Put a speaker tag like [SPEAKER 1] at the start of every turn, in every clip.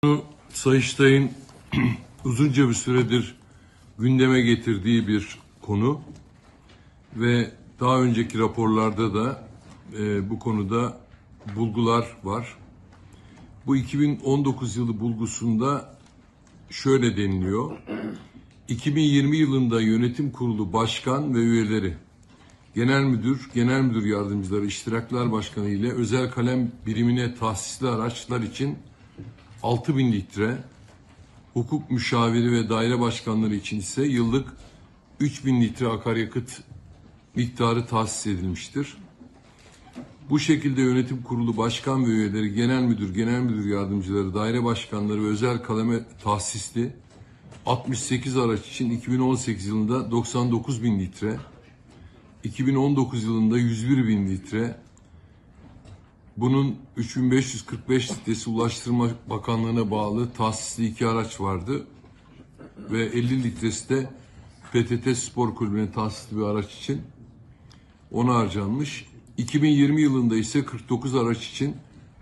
[SPEAKER 1] Sayıştay'ın uzunca bir süredir gündeme getirdiği bir konu ve daha önceki raporlarda da bu konuda bulgular var. Bu 2019 yılı bulgusunda şöyle deniliyor. 2020 yılında yönetim kurulu başkan ve üyeleri, genel müdür, genel müdür yardımcıları, iştirakler başkanı ile özel kalem birimine tahsisli araçlar için 6.000 litre, hukuk müşaviri ve daire başkanları için ise yıllık 3.000 litre akaryakıt miktarı tahsis edilmiştir. Bu şekilde yönetim kurulu başkan ve üyeleri, genel müdür, genel müdür yardımcıları, daire başkanları ve özel kaleme tahsisli 68 araç için 2018 yılında 99.000 litre, 2019 yılında 101.000 litre, bunun 3.545 litresi Ulaştırma Bakanlığı'na bağlı tahsisli 2 araç vardı ve 50 litresi de PTT Spor Kulübü'ne tahsisli bir araç için ona harcanmış. 2020 yılında ise 49 araç için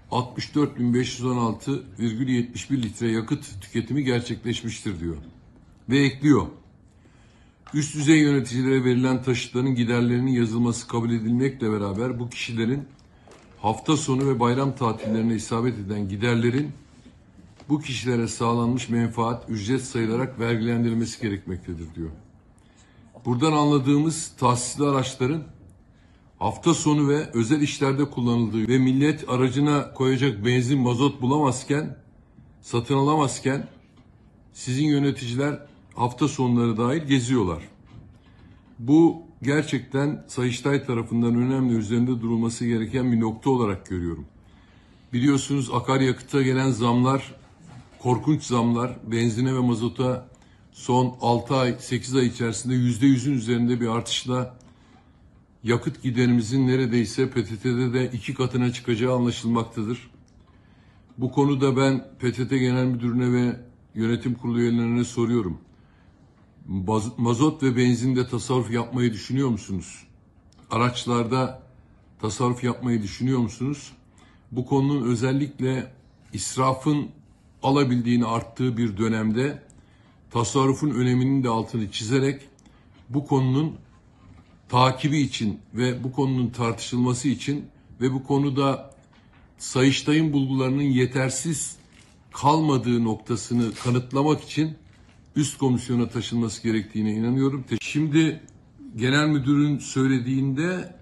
[SPEAKER 1] 64.516,71 litre yakıt tüketimi gerçekleşmiştir diyor. Ve ekliyor. Üst düzey yöneticilere verilen taşıtların giderlerinin yazılması kabul edilmekle beraber bu kişilerin hafta sonu ve bayram tatillerine isabet eden giderlerin bu kişilere sağlanmış menfaat ücret sayılarak vergilendirilmesi gerekmektedir diyor. Buradan anladığımız tahsisli araçların hafta sonu ve özel işlerde kullanıldığı ve millet aracına koyacak benzin, mazot bulamazken, satın alamazken sizin yöneticiler hafta sonları dahil geziyorlar. Bu gerçekten Sayıştay tarafından önemli, üzerinde durulması gereken bir nokta olarak görüyorum. Biliyorsunuz akaryakıta gelen zamlar, korkunç zamlar, benzine ve mazota son 6 ay, 8 ay içerisinde %100'ün üzerinde bir artışla yakıt giderimizin neredeyse PTT'de de 2 katına çıkacağı anlaşılmaktadır. Bu konuda ben PTT Genel Müdürü'ne ve yönetim kurulu üyelerine soruyorum. Mazot ve benzinde tasarruf yapmayı düşünüyor musunuz? Araçlarda tasarruf yapmayı düşünüyor musunuz? Bu konunun özellikle israfın alabildiğini arttığı bir dönemde tasarrufun öneminin de altını çizerek bu konunun takibi için ve bu konunun tartışılması için ve bu konuda Sayıştay'ın bulgularının yetersiz kalmadığı noktasını kanıtlamak için üst komisyona taşınması gerektiğine inanıyorum. Şimdi genel müdürün söylediğinde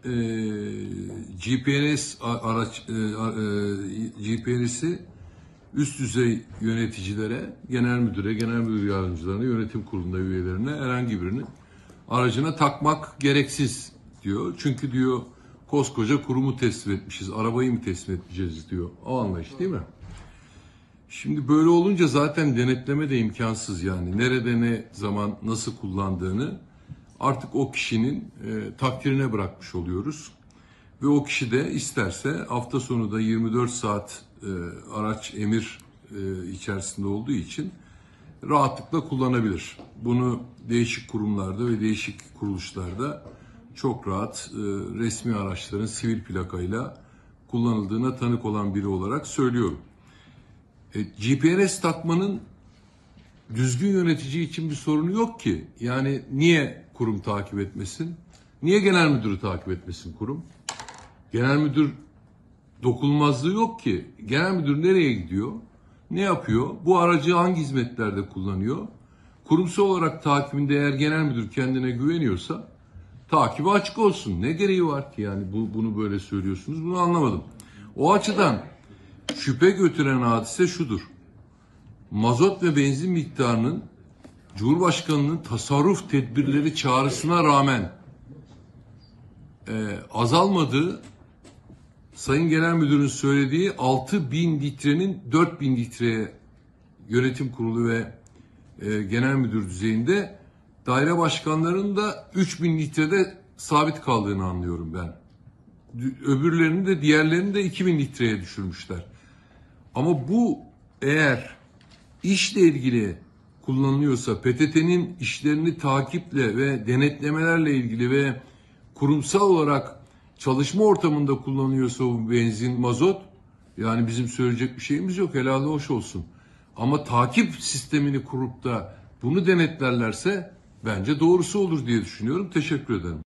[SPEAKER 1] GPS'i üst düzey yöneticilere, genel müdüre, genel müdür yardımcılarına, yönetim kurulunda üyelerine herhangi birinin aracına takmak gereksiz diyor. Çünkü diyor koskoca kurumu teslim etmişiz, arabayı mı teslim etmeyeceğiz diyor. O anlayış değil mi? Şimdi böyle olunca zaten denetleme de imkansız yani. Nerede, ne zaman, nasıl kullandığını artık o kişinin takdirine bırakmış oluyoruz. Ve o kişi de isterse hafta sonu da 24 saat araç emir içerisinde olduğu için rahatlıkla kullanabilir. Bunu değişik kurumlarda ve değişik kuruluşlarda çok rahat resmi araçların sivil plakayla kullanıldığına tanık olan biri olarak söylüyorum. GPS takmanın düzgün yönetici için bir sorunu yok ki. Yani niye kurum takip etmesin? Niye genel müdürü takip etmesin kurum? Genel müdür dokunulmazlığı yok ki. Genel müdür nereye gidiyor? Ne yapıyor? Bu aracı hangi hizmetlerde kullanıyor? Kurumsal olarak takibinde eğer genel müdür kendine güveniyorsa takibi açık olsun. Ne gereği var ki yani bunu böyle söylüyorsunuz? Bunu anlamadım. O açıdan şüphe götüren hadise şudur. Mazot ve benzin miktarının Cumhurbaşkanı'nın tasarruf tedbirleri çağrısına rağmen azalmadığı, Sayın Genel Müdür'ün söylediği 6.000 litrenin 4.000 litreye yönetim kurulu ve genel müdür düzeyinde, daire başkanlarının da 3.000 litrede sabit kaldığını anlıyorum ben. Öbürlerini de diğerlerini de 2.000 litreye düşürmüşler. Ama bu eğer işle ilgili kullanılıyorsa, PTT'nin işlerini takiple ve denetlemelerle ilgili ve kurumsal olarak çalışma ortamında kullanıyorsa o benzin, mazot, yani bizim söyleyecek bir şeyimiz yok. Helal hoş olsun. Ama takip sistemini kurup da bunu denetlerlerse bence doğrusu olur diye düşünüyorum. Teşekkür ederim.